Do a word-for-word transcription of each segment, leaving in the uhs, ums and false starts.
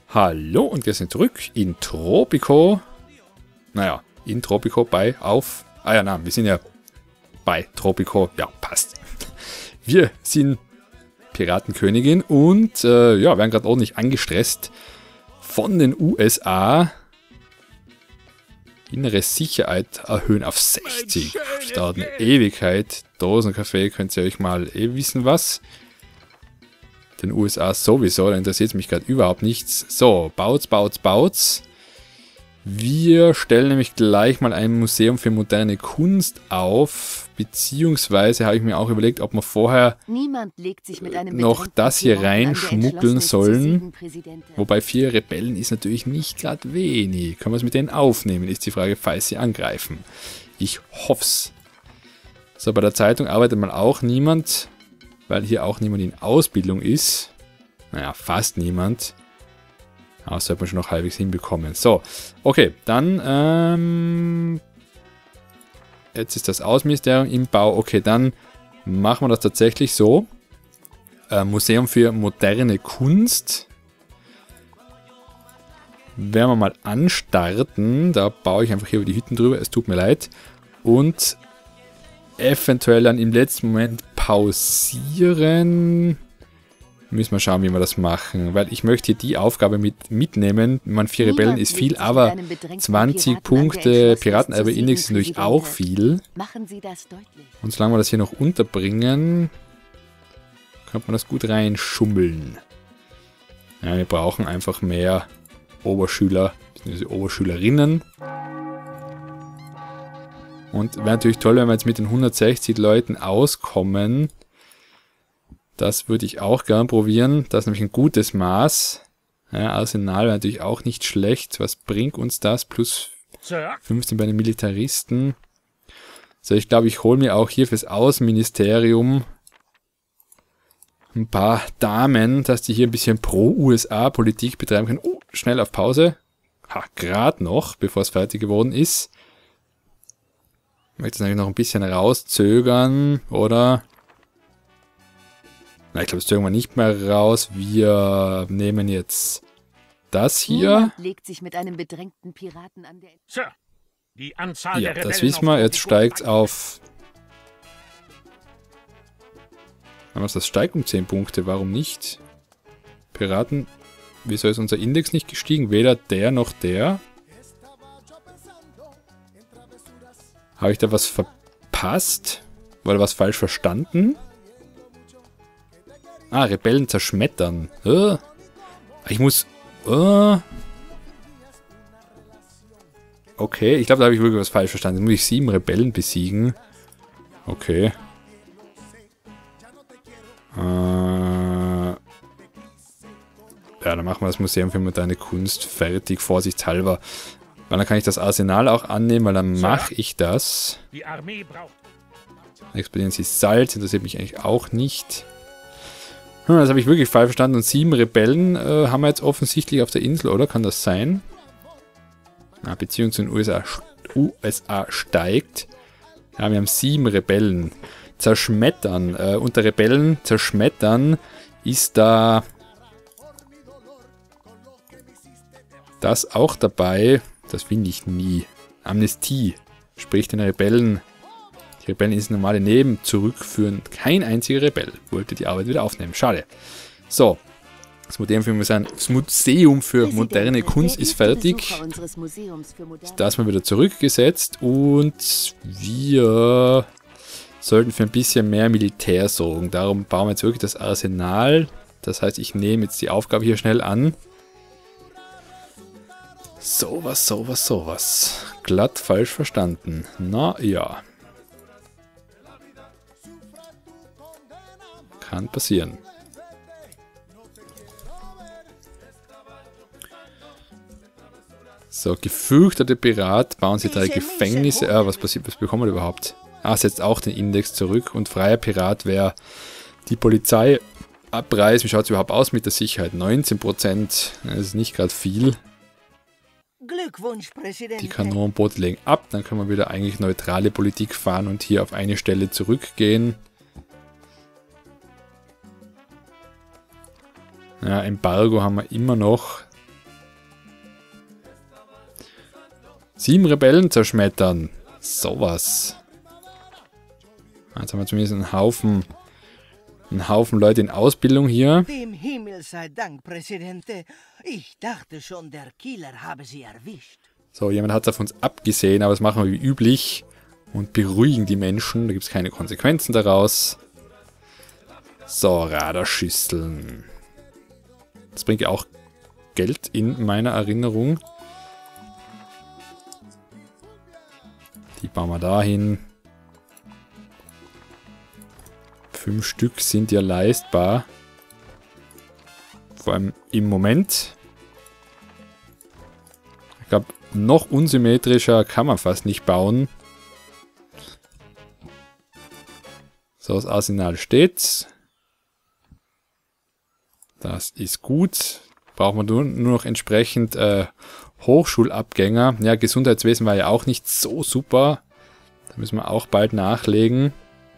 Hallo und wir sind zurück in Tropico. Naja, in Tropico bei, auf... Ah ja, nein, wir sind ja bei Tropico. Ja, passt. Wir sind Piratenkönigin und äh, ja, werden gerade ordentlich angestresst von den U S A. Innere Sicherheit erhöhen auf sechzig. Das dauert eine Ewigkeit. Dosenkaffee, könnt ihr euch mal eh wissen was. Den U S A sowieso, da interessiert mich gerade überhaupt nichts. So, baut's, baut's, baut's. Wir stellen nämlich gleich mal ein Museum für moderne Kunst auf. Beziehungsweise habe ich mir auch überlegt, ob wir vorher sich mit einem noch das hier reinschmuggeln sollen. Wobei vier Rebellen ist natürlich nicht gerade wenig. Können wir es mit denen aufnehmen, ist die Frage, falls sie angreifen. Ich hoff's. So, bei der Zeitung arbeitet mal auch niemand, weil hier auch niemand in Ausbildung ist. Naja, fast niemand. Aber das sollte man schon noch halbwegs hinbekommen. So, okay, dann, ähm, jetzt ist das Außenministerium im Bau. Okay, dann machen wir das tatsächlich so. Äh, Museum für moderne Kunst. Werden wir mal anstarten. Da baue ich einfach hier über die Hütten drüber. Es tut mir leid. Und eventuell dann im letzten Moment pausieren. Müssen wir schauen, wie wir das machen. Weil ich möchte hier die Aufgabe mit, mitnehmen. Man, vier Rebellen ist viel, aber zwanzig Punkte Piratenerbe-Index ist natürlich auch viel. Und solange wir das hier noch unterbringen, könnte man das gut reinschummeln. Ja, wir brauchen einfach mehr Oberschüler, bzw. Oberschülerinnen. Und wäre natürlich toll, wenn wir jetzt mit den hundertsechzig Leuten auskommen. Das würde ich auch gern probieren. Das ist nämlich ein gutes Maß. Ja, Arsenal wäre natürlich auch nicht schlecht. Was bringt uns das? Plus fünfzehn bei den Militaristen. So, ich glaube, ich hole mir auch hier fürs Außenministerium ein paar Damen, dass die hier ein bisschen pro-U S A-Politik betreiben können. Oh, schnell auf Pause. Ha, gerade noch, bevor es fertig geworden ist. Ich möchte es natürlich noch ein bisschen rauszögern, oder? Na, ich glaube, das zögern wir nicht mehr raus. Wir nehmen jetzt das hier. Legt sich mit einem bedrängten Piraten an der Sir, die Anzahl ja, der das Rebellen wissen wir. Jetzt steigt es auf... Das steigt um zehn Punkte. Warum nicht? Piraten... Wieso ist unser Index nicht gestiegen? Weder der noch der. Habe ich da was verpasst? Oder was falsch verstanden? Ah, Rebellen zerschmettern. Uh, ich muss... Uh, okay, ich glaube, da habe ich wirklich was falsch verstanden. Jetzt muss ich sieben Rebellen besiegen. Okay. Uh, ja, dann machen wir das Museum für moderne Kunst fertig, vorsichtshalber. Weil dann kann ich das Arsenal auch annehmen, weil dann mache ich das. Die Armee braucht. Explodieren Sie Salz, interessiert mich eigentlich auch nicht. Hm, das habe ich wirklich falsch verstanden. Und sieben Rebellen äh, haben wir jetzt offensichtlich auf der Insel, oder? Kann das sein? Ah, Beziehung zu den U S A, U S A steigt. Ja, wir haben sieben Rebellen. Zerschmettern. Äh, unter Rebellen zerschmettern ist da das auch dabei. Das finde ich nie. Amnestie. Sprich den Rebellen. Die Rebellen ins normale Leben zurückführen. Kein einziger Rebell wollte die Arbeit wieder aufnehmen. Schade. So. Das Museum für, das Museum für moderne Kunst ist fertig. Das mal wieder zurückgesetzt. Und wir sollten für ein bisschen mehr Militär sorgen. Darum bauen wir jetzt wirklich das Arsenal. Das heißt, ich nehme jetzt die Aufgabe hier schnell an. Sowas, sowas, sowas. Glatt falsch verstanden. Na ja. Kann passieren. So, gefürchtete Pirat, bauen Sie drei Gefängnisse. Ah, was passiert, was bekommen wir überhaupt? Ah, setzt auch den Index zurück. Und freier Pirat wäre die Polizei abreißt. Wie schaut es überhaupt aus mit der Sicherheit? neunzehn Prozent. Das ist nicht gerade viel. Glückwunsch, Präsident. Die Kanonenboote legen ab. Dann können wir wieder eigentlich neutrale Politik fahren und hier auf eine Stelle zurückgehen. Ja, Embargo haben wir immer noch. Sieben Rebellen zerschmettern. Sowas. Jetzt haben wir zumindest einen Haufen, einen Haufen Leute in Ausbildung hier. Dem Himmel sei Dank, Präsidente. Ich dachte schon, der Killer habe sie erwischt. So, jemand hat es auf uns abgesehen, aber das machen wir wie üblich. Und beruhigen die Menschen. Da gibt es keine Konsequenzen daraus. So, Radarschüsseln. Das bringt ja auch Geld in meiner Erinnerung. Die bauen wir dahin. Fünf Stück sind ja leistbar. Vor allem im Moment. Ich glaube, noch unsymmetrischer kann man fast nicht bauen. So, das Arsenal steht. Das ist gut. Brauchen wir nur, nur noch entsprechend äh, Hochschulabgänger. Ja, Gesundheitswesen war ja auch nicht so super. Da müssen wir auch bald nachlegen.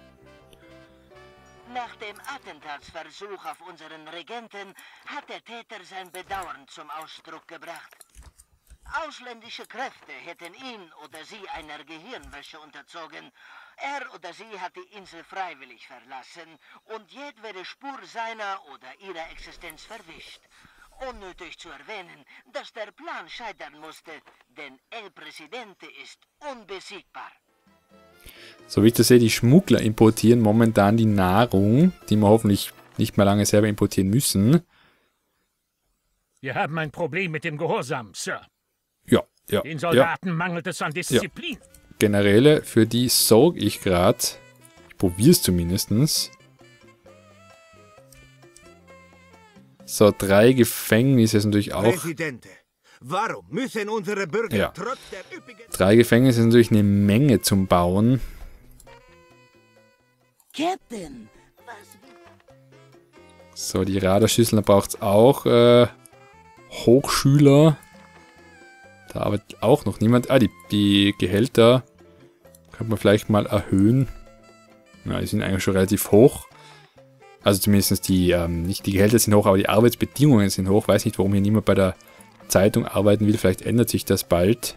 Nach dem Attentatsversuch auf unseren Regenten hat der Täter sein Bedauern zum Ausdruck gebracht. Ausländische Kräfte hätten ihn oder sie einer Gehirnwäsche unterzogen. Er oder sie hat die Insel freiwillig verlassen und jedwede Spur seiner oder ihrer Existenz verwischt. Unnötig zu erwähnen, dass der Plan scheitern musste, denn El Presidente ist unbesiegbar. So wie ich das sehe, die Schmuggler importieren momentan die Nahrung, die wir hoffentlich nicht mehr lange selber importieren müssen. Wir haben ein Problem mit dem Gehorsam, Sir. Ja, ja. Den Soldaten ja. mangelt es an Disziplin. Ja. Generäle, für die sorge ich gerade. Ich probiere es zumindest. So, drei Gefängnisse ist natürlich auch... Präsidente, warum müssen unsere Bürger ja. trotz der üppigen... Drei Gefängnisse ist natürlich eine Menge zum Bauen. Captain, was... So, die Radarschüsseln, da braucht es auch äh, Hochschüler. Da arbeitet auch noch niemand. Ah, die, die Gehälter könnte man vielleicht mal erhöhen. Ja, die sind eigentlich schon relativ hoch. Also zumindest die, ähm, nicht die Gehälter sind hoch, aber die Arbeitsbedingungen sind hoch. Weiß nicht, warum hier niemand bei der Zeitung arbeiten will. Vielleicht ändert sich das bald.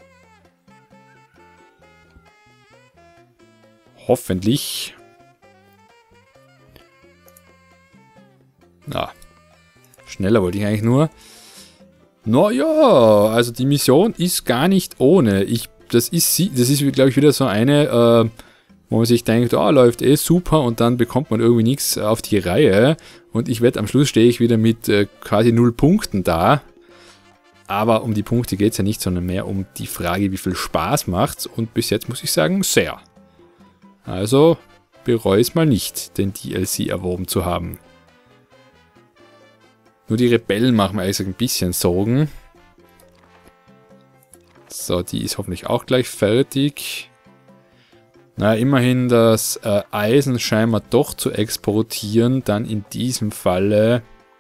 Hoffentlich. Na, schneller wollte ich eigentlich nur. Naja, also die Mission ist gar nicht ohne. Ich, das ist, das ist glaube ich, wieder so eine, äh, wo man sich denkt, oh, läuft eh super und dann bekommt man irgendwie nichts auf die Reihe. Und ich wette, am Schluss stehe ich wieder mit äh, quasi null Punkten da. Aber um die Punkte geht es ja nicht, sondern mehr um die Frage, wie viel Spaß macht's. Und bis jetzt muss ich sagen, sehr. Also bereue es mal nicht, den D L C erworben zu haben. Nur die Rebellen machen mir ehrlich gesagt ein bisschen Sorgen. So, die ist hoffentlich auch gleich fertig. Na, immerhin das äh, Eisen scheinbar doch zu exportieren. Dann in diesem Falle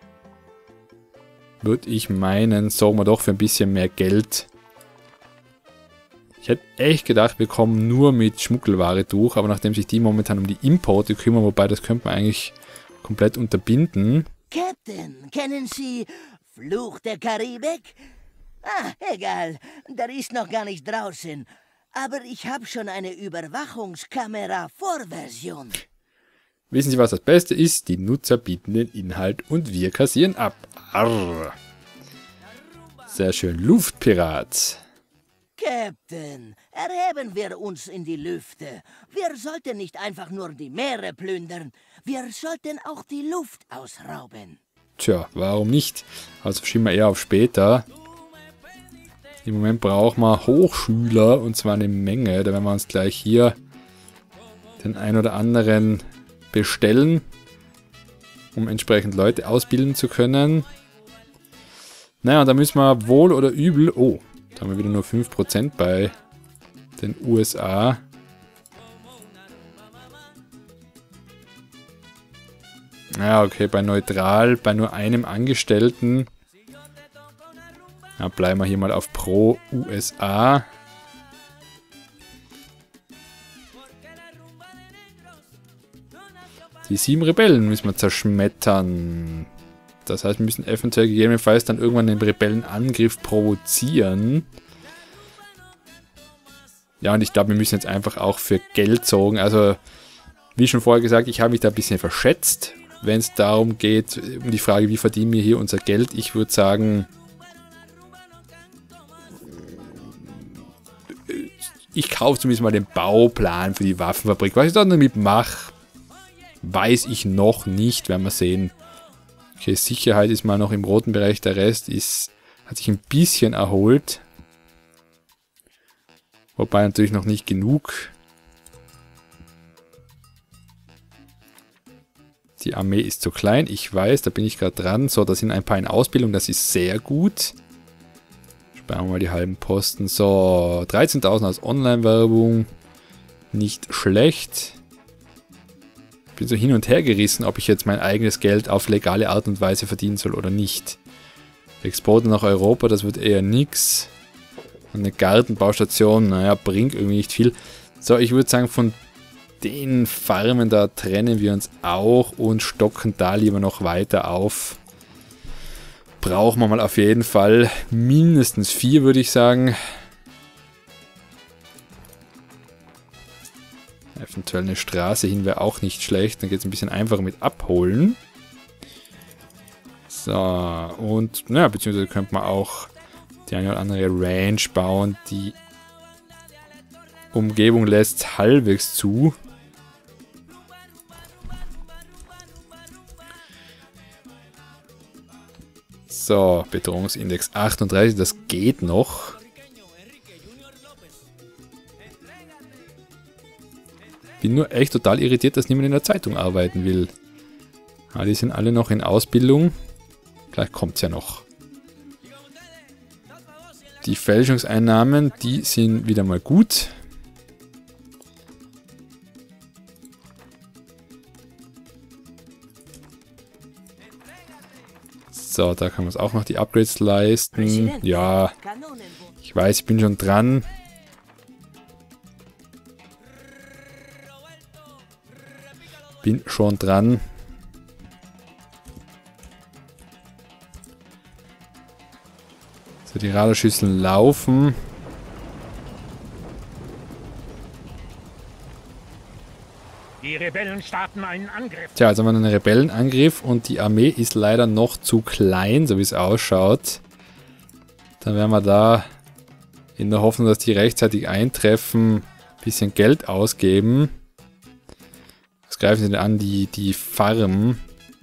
würde ich meinen, sorgen wir doch für ein bisschen mehr Geld. Ich hätte echt gedacht, wir kommen nur mit Schmuggelware durch. Aber nachdem sich die momentan um die Importe kümmern, wobei das könnte man eigentlich komplett unterbinden. Captain, kennen Sie Fluch der Karibik? Ah, egal, der ist noch gar nicht draußen. Aber ich habe schon eine Überwachungskamera-Vorversion. Wissen Sie, was das Beste ist? Die Nutzer bieten den Inhalt und wir kassieren ab. Arr. Sehr schön, Luftpirat. Captain, erheben wir uns in die Lüfte. Wir sollten nicht einfach nur die Meere plündern. Wir sollten auch die Luft ausrauben. Tja, warum nicht? Also schieben wir eher auf später. Im Moment brauchen wir Hochschüler und zwar eine Menge. Da werden wir uns gleich hier den ein oder anderen bestellen, um entsprechend Leute ausbilden zu können. Naja, da müssen wir wohl oder übel... Oh, da haben wir wieder nur fünf Prozent bei den U S A. Ja, okay, bei neutral, bei nur einem Angestellten. Ja, bleiben wir hier mal auf Pro U S A. Die sieben Rebellen müssen wir zerschmettern. Das heißt, wir müssen eventuell gegebenenfalls dann irgendwann den Rebellenangriff provozieren. Ja, und ich glaube, wir müssen jetzt einfach auch für Geld sorgen. Also, wie schon vorher gesagt, ich habe mich da ein bisschen verschätzt, wenn es darum geht, um die Frage, wie verdienen wir hier unser Geld. Ich würde sagen, ich kaufe zumindest mal den Bauplan für die Waffenfabrik. Was ich dann damit mache, weiß ich noch nicht, werden wir sehen. Okay, Sicherheit ist mal noch im roten Bereich, der Rest ist, hat sich ein bisschen erholt. Wobei natürlich noch nicht genug. Die Armee ist zu klein, ich weiß, da bin ich gerade dran. So, da sind ein paar in Ausbildung, das ist sehr gut. Sparen wir mal die halben Posten. So, dreizehntausend als Online-Werbung. Nicht schlecht. Ich bin so hin und her gerissen, ob ich jetzt mein eigenes Geld auf legale Art und Weise verdienen soll oder nicht. Export nach Europa, das wird eher nix. Eine Gartenbaustation, naja, bringt irgendwie nicht viel. So, ich würde sagen, von den Farmen da trennen wir uns auch und stocken da lieber noch weiter auf. Brauchen wir mal auf jeden Fall mindestens vier, würde ich sagen. Eventuell eine Straße hin wäre auch nicht schlecht. Dann geht es ein bisschen einfacher mit Abholen. So, und, naja, beziehungsweise könnte man auch die eine oder andere Ranch bauen. Die Umgebung lässt halbwegs zu. So, Bedrohungsindex achtunddreißig, das geht noch. Bin nur echt total irritiert, dass niemand in der Zeitung arbeiten will. Ah, die sind alle noch in Ausbildung. Gleich kommt es ja noch. Die Fälschungseinnahmen, die sind wieder mal gut. So, da kann man es auch noch die Upgrades leisten. Ja, ich weiß, ich bin schon dran. Bin schon dran. So, die Radarschüsseln laufen. Die Rebellen starten einen Angriff. Tja, jetzt haben wir einen Rebellenangriff und die Armee ist leider noch zu klein, so wie es ausschaut. Dann werden wir da in der Hoffnung, dass die rechtzeitig eintreffen, ein bisschen Geld ausgeben. Was greifen sie denn an? Die, die Farm.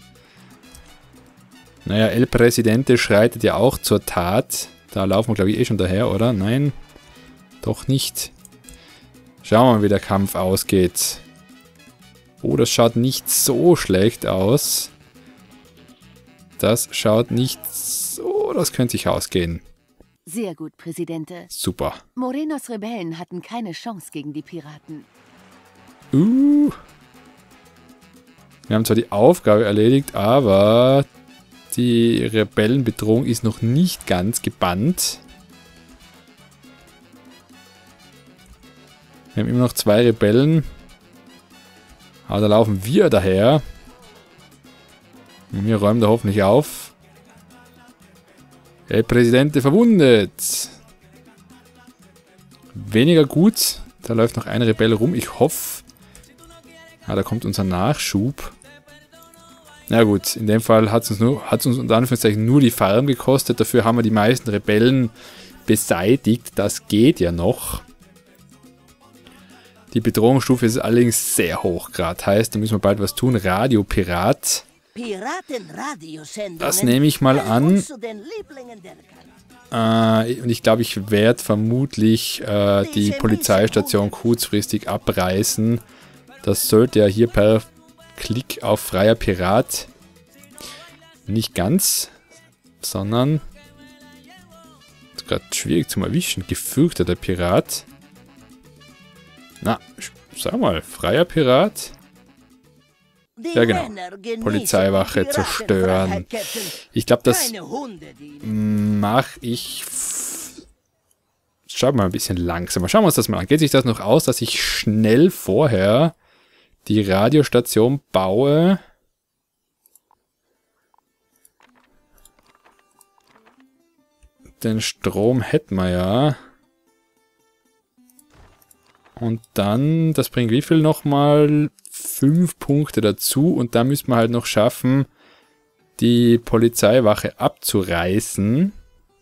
Naja, El Presidente schreitet ja auch zur Tat. Da laufen wir, glaube ich, eh schon daher, oder? Nein, doch nicht. Schauen wir mal, wie der Kampf ausgeht. Oh, das schaut nicht so schlecht aus. Das schaut nicht so... Das könnte sich ausgehen. Sehr gut, Präsidente. Super. Morenos Rebellen hatten keine Chance gegen die Piraten. Uh. Wir haben zwar die Aufgabe erledigt, aber die Rebellenbedrohung ist noch nicht ganz gebannt. Wir haben immer noch zwei Rebellen. Aber da laufen wir daher. Und wir räumen da hoffentlich auf. El Presidente verwundet. Weniger gut. Da läuft noch ein Rebell rum. Ich hoffe. Ah, da kommt unser Nachschub. Na gut, in dem Fall hat es uns, nur, hat's uns unter Anführungszeichen nur die Farm gekostet. Dafür haben wir die meisten Rebellen beseitigt. Das geht ja noch. Die Bedrohungsstufe ist allerdings sehr hoch gerade. Heißt, da müssen wir bald was tun. Radiopirat. Das nehme ich mal an. Äh, und ich glaube, ich werde vermutlich äh, die Polizeistation kurzfristig abreißen. Das sollte ja hier per Klick auf freier Pirat nicht ganz, sondern ist gerade schwierig zum Erwischen. Gefürchteter Pirat. Na, sag mal, freier Pirat? Ja, genau. Polizeiwache zerstören. Ich glaube, das mache ich... Schauen wir mal ein bisschen langsamer. Schauen wir uns das mal an. Geht sich das noch aus, dass ich schnell vorher die Radiostation baue? Den Strom hätten wir ja. Und dann, das bringt wie viel nochmal? Fünf Punkte dazu. Und da müssen wir halt noch schaffen, die Polizeiwache abzureißen.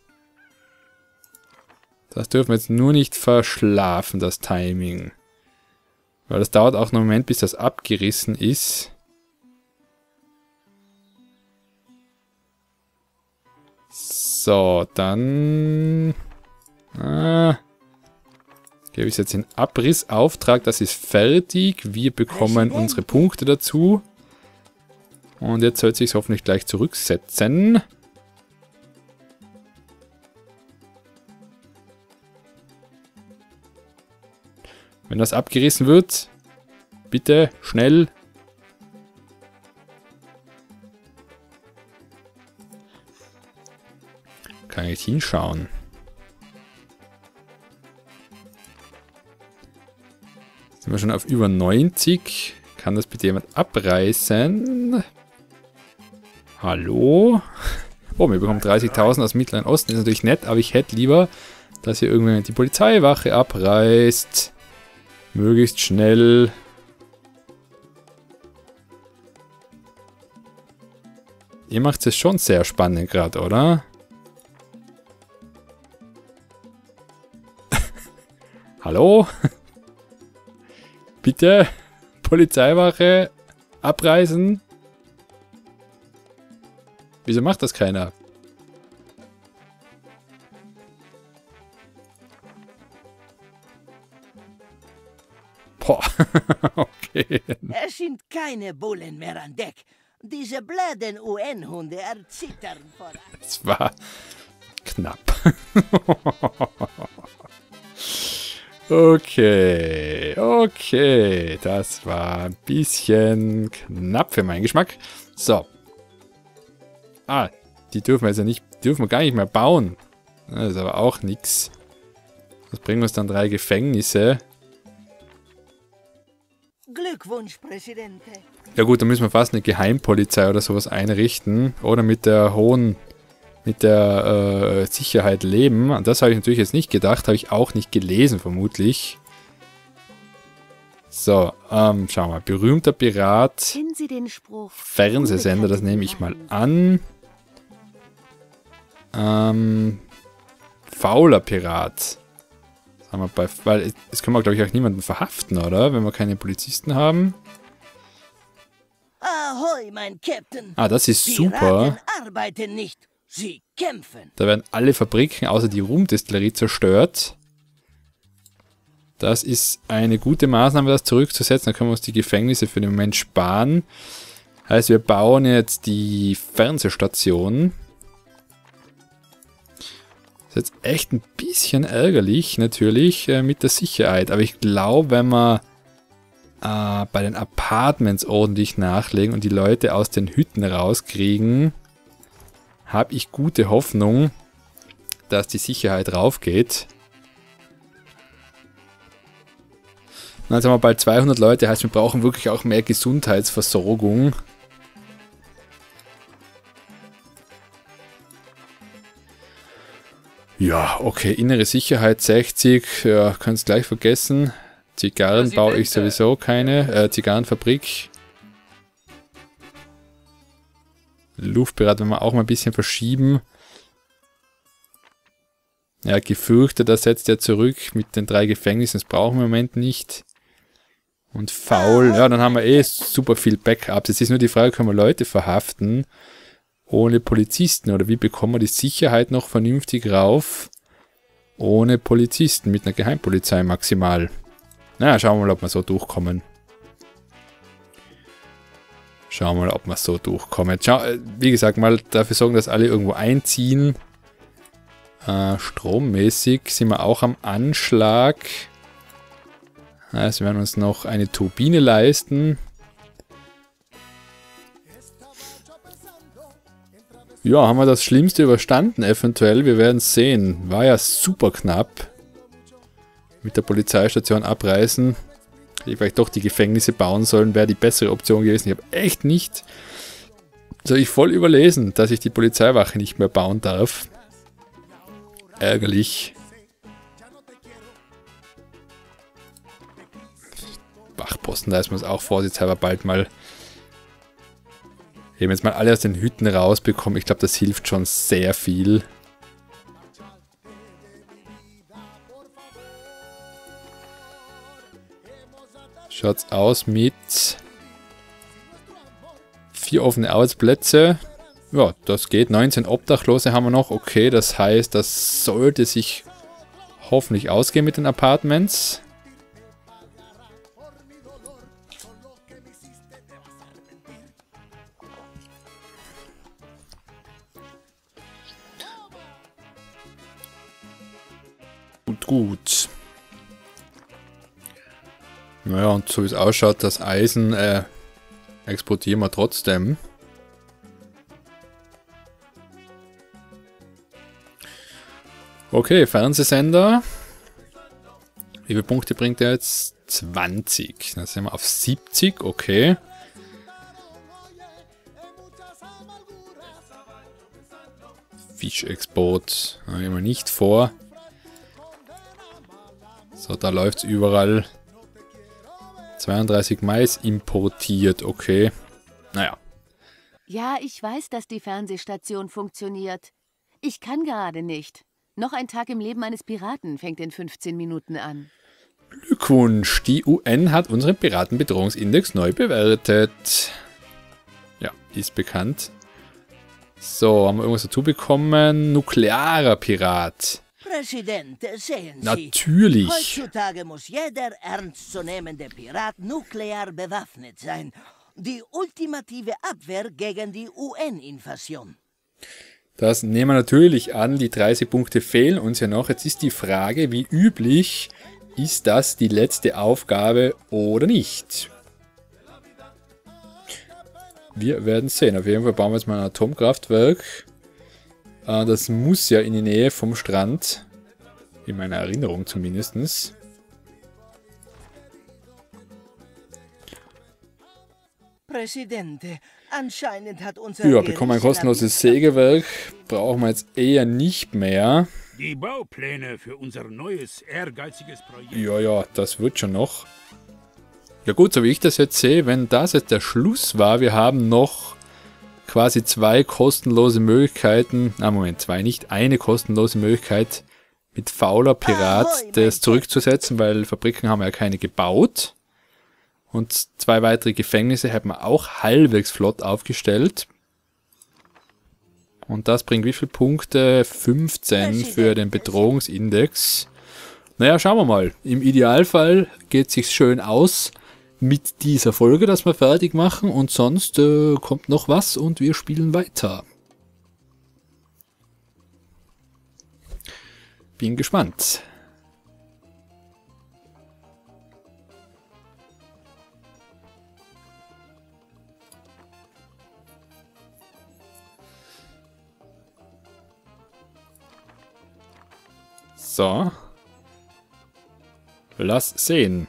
Das dürfen wir jetzt nur nicht verschlafen, das Timing. Weil das dauert auch noch einen Moment, bis das abgerissen ist. So, dann... Ah, gebe ich jetzt den Abrissauftrag. Das ist fertig. Wir bekommen unsere Punkte dazu. Und jetzt sollte sich hoffentlich gleich zurücksetzen. Wenn das abgerissen wird, bitte schnell. Kann ich hinschauen. Sind wir schon auf über neunzig. Kann das bitte jemand abreißen? Hallo? Oh, wir bekommen dreißigtausend aus Mittleren Osten. Ist natürlich nett, aber ich hätte lieber, dass hier irgendwann die Polizeiwache abreißt. Möglichst schnell. Ihr macht es schon sehr spannend gerade, oder? Hallo? Bitte? Polizeiwache abreißen? Wieso macht das keiner? Boah, okay. Es sind keine Bullen mehr an Deck. Diese blöden U N-Hunde erzittern vor Angst. Es war knapp. Okay, okay. Das war ein bisschen knapp für meinen Geschmack. So. Ah, die dürfen wir also nicht, dürfen wir gar nicht mehr bauen. Das ist aber auch nichts. Das bringt uns dann drei Gefängnisse. Glückwunsch, Präsident. Ja gut, dann müssen wir fast eine Geheimpolizei oder sowas einrichten. Oder mit der hohen, mit der äh, Sicherheit leben. An das habe ich natürlich jetzt nicht gedacht. Habe ich auch nicht gelesen, vermutlich. So, ähm, schau mal. Berühmter Pirat. Kennen Sie den Spruch? Fernsehsender, das nehme ich mal an. Ähm, fauler Pirat. Sagen wir bei, weil jetzt können wir, glaube ich, auch niemanden verhaften, oder? Wenn wir keine Polizisten haben. Ahoi, mein Captain. Ah, das ist super. Piraten arbeiten nicht, sie kämpfen. Da werden alle Fabriken außer die Rumdestillerie zerstört. Das ist eine gute Maßnahme, das zurückzusetzen. Dann können wir uns die Gefängnisse für den Moment sparen. Heißt, wir bauen jetzt die Fernsehstation. Das ist jetzt echt ein bisschen ärgerlich, natürlich, äh, mit der Sicherheit. Aber ich glaube, wenn wir äh, bei den Apartments ordentlich nachlegen und die Leute aus den Hütten rauskriegen, habe ich gute Hoffnung, dass die Sicherheit raufgeht. Und jetzt haben wir bald zweihundert Leute, heißt, wir brauchen wirklich auch mehr Gesundheitsversorgung. Ja, okay, innere Sicherheit sechzig, ja, könnt ihr gleich vergessen. Zigarren baue ich sowieso keine, äh, Zigarrenfabrik. Luftpirat, wenn wir auch mal ein bisschen verschieben. Ja, gefürchtet, das setzt er zurück mit den drei Gefängnissen, das brauchen wir im Moment nicht. Und faul, ja, dann haben wir eh super viel Backups. Jetzt ist nur die Frage, können wir Leute verhaften ohne Polizisten? Oder wie bekommen wir die Sicherheit noch vernünftig rauf ohne Polizisten, mit einer Geheimpolizei maximal? Na, schauen wir mal, ob wir so durchkommen. Schauen wir mal, ob wir so durchkommen. Schau, wie gesagt, mal dafür sorgen, dass alle irgendwo einziehen. Äh, strommäßig sind wir auch am Anschlag. Also wir werden uns noch eine Turbine leisten. Ja, haben wir das Schlimmste überstanden eventuell. Wir werden es sehen. War ja super knapp. Mit der Polizeistation abreißen. Hätte ich vielleicht doch die Gefängnisse bauen sollen. Wäre die bessere Option gewesen. Ich habe echt nicht... Das habe ich voll überlesen, dass ich die Polizeiwache nicht mehr bauen darf. Ärgerlich. Wachposten, da ist man es auch vorsichtshalber bald mal eben jetzt mal alle aus den Hütten rausbekommen. Ich glaube, das hilft schon sehr viel. Schaut's aus mit vier offene Arbeitsplätze. Ja, das geht. neunzehn Obdachlose haben wir noch. Okay, das heißt, das sollte sich hoffentlich ausgehen mit den Apartments. Gut, gut. Naja, und so wie es ausschaut, das Eisen äh, exportieren wir trotzdem. Okay, Fernsehsender. Wie viele Punkte bringt er jetzt? zwanzig. Dann sind wir auf siebzig, okay. Fischexport haben wir nicht vor. So, da läuft es überall. zweiunddreißig Mais importiert, okay. Naja. Ja, ich weiß, dass die Fernsehstation funktioniert. Ich kann gerade nicht. Noch ein Tag im Leben eines Piraten fängt in fünfzehn Minuten an. Glückwunsch, die U N hat unseren Piratenbedrohungsindex neu bewertet. Ja, ist bekannt. So, haben wir irgendwas dazu bekommen? Nuklearer Pirat. Präsident, sehen Sie. Natürlich. Heutzutage muss jeder ernstzunehmende Pirat nuklear bewaffnet sein. Die ultimative Abwehr gegen die U N-Invasion. Das nehmen wir natürlich an. Die dreißig Punkte fehlen uns ja noch. Jetzt ist die Frage, wie üblich, ist das die letzte Aufgabe oder nicht? Wir werden sehen. Auf jeden Fall bauen wir jetzt mal ein Atomkraftwerk. Das muss ja in die Nähe vom Strand. In meiner Erinnerung zumindest. Präsident, anscheinend hat unser... Ja, bekommen ein kostenloses Sägewerk. Brauchen wir jetzt eher nicht mehr. Die Baupläne für unser neues, ehrgeiziges Projekt. Ja, ja, das wird schon noch. Ja gut, so wie ich das jetzt sehe, wenn das jetzt der Schluss war, wir haben noch quasi zwei kostenlose Möglichkeiten, na Moment, zwei nicht, eine kostenlose Möglichkeit mit fauler Pirat das zurückzusetzen, weil Fabriken haben wir ja keine gebaut. Und zwei weitere Gefängnisse hätten wir auch halbwegs flott aufgestellt. Und das bringt wie viele Punkte? fünfzehn für den Bedrohungsindex. Naja, schauen wir mal. Im Idealfall geht es sich schön aus mit dieser Folge, dass wir fertig machen. Und sonst äh, kommt noch was und wir spielen weiter. Bin gespannt. So. Lass sehen.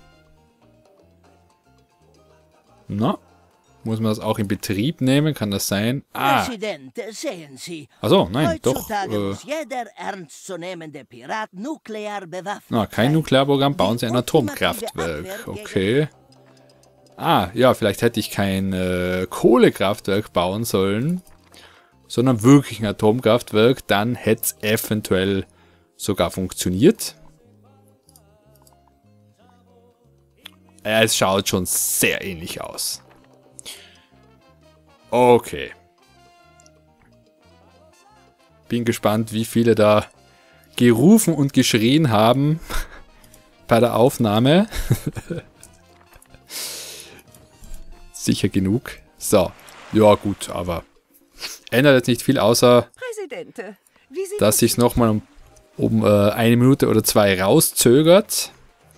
Na, muss man das auch in Betrieb nehmen? Kann das sein? Ah. Präsident, sehen Sie. Achso, nein, doch. Heutzutage Äh, muss jeder ernstzunehmende Pirat nuklear bewaffnet na, kein sein. Nuklearprogramm, bauen Die Sie ein ultimative Atomkraftwerk. Abwehr Okay. Ah, ja, vielleicht hätte ich kein äh, Kohlekraftwerk bauen sollen, sondern wirklich ein Atomkraftwerk. Dann hätte es eventuell sogar funktioniert. Ja, es schaut schon sehr ähnlich aus. Okay. Bin gespannt, wie viele da gerufen und geschrien haben bei der Aufnahme. Sicher genug. So. Ja gut, aber ändert jetzt nicht viel, außer Präsidente, wie sieht dass sich es nochmal um, um äh, eine Minute oder zwei rauszögert.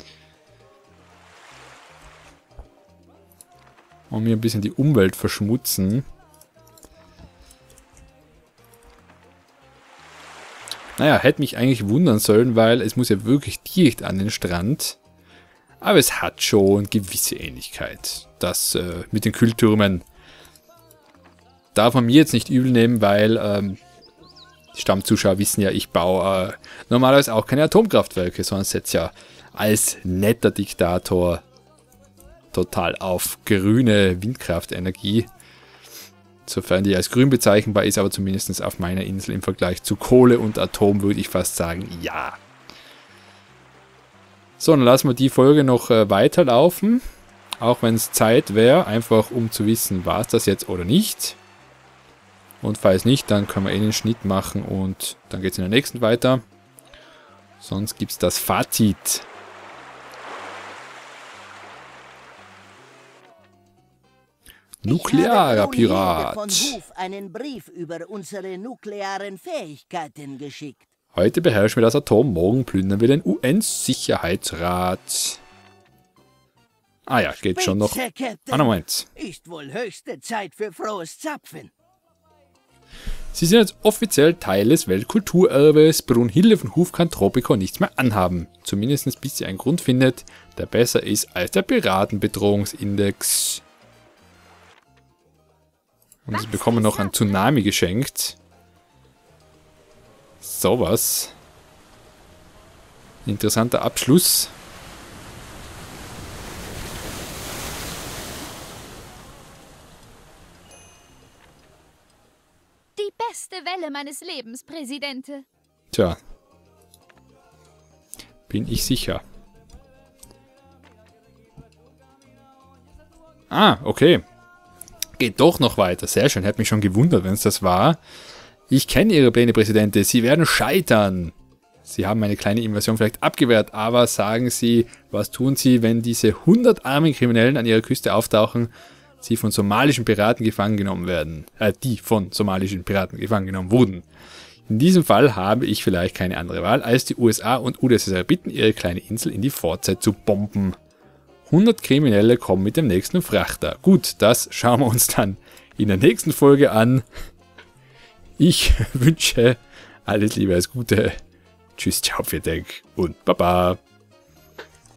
Und mir ein bisschen die Umwelt verschmutzen. Naja, hätte mich eigentlich wundern sollen, weil es muss ja wirklich direkt an den Strand. Aber es hat schon gewisse Ähnlichkeit. Das äh, mit den Kühltürmen darf man mir jetzt nicht übel nehmen, weil ähm, die Stammzuschauer wissen ja, ich baue äh, normalerweise auch keine Atomkraftwerke, sondern setze ja als netter Diktator total auf grüne Windkraftenergie. Sofern die als grün bezeichnbar ist, aber zumindest auf meiner Insel im Vergleich zu Kohle und Atom würde ich fast sagen, ja. So, dann lassen wir die Folge noch äh, weiterlaufen. Auch wenn es Zeit wäre, einfach um zu wissen, war es das jetzt oder nicht. Und falls nicht, dann können wir eh den Schnitt machen und dann geht es in der nächsten weiter. Sonst gibt es das Fazit. Nuklearer Pirat. Von Huf einen Brief über unsere nuklearen Fähigkeiten geschickt. Heute beherrschen wir das Atom, morgen plündern wir den U N-Sicherheitsrat. Ah ja, geht schon noch. Ah, Moment. Ist wohl höchste Zeit für frohes Zapfen. Sie sind jetzt offiziell Teil des Weltkulturerbes. Brunhilde von Huf kann Tropico nichts mehr anhaben. Zumindest bis sie einen Grund findet, der besser ist als der Piratenbedrohungsindex. Und sie bekommen noch ein Tsunami geschenkt. Sowas. Interessanter Abschluss. Die beste Welle meines Lebens, Präsidente. Tja. Bin ich sicher. Ah, okay. Geht doch noch weiter. Sehr schön. Hätte mich schon gewundert, wenn es das war. Ich kenne Ihre Pläne, Präsidente. Sie werden scheitern. Sie haben eine kleine Invasion vielleicht abgewehrt, aber sagen Sie, was tun Sie, wenn diese hundert armen Kriminellen an Ihrer Küste auftauchen, sie von somalischen Piraten gefangen genommen werden. Äh, die von somalischen Piraten gefangen genommen wurden. In diesem Fall habe ich vielleicht keine andere Wahl, als die U S A und U d S S R bitten, ihre kleine Insel in die Vorzeit zu bomben. hundert Kriminelle kommen mit dem nächsten Frachter. Gut, das schauen wir uns dann in der nächsten Folge an. Ich wünsche alles Liebe, alles Gute. Tschüss, ciao, vielen Dank und Baba.